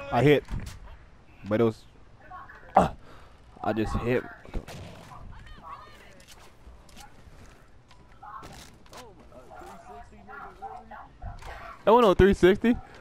I hit, but it was. I just hit. That went on 360.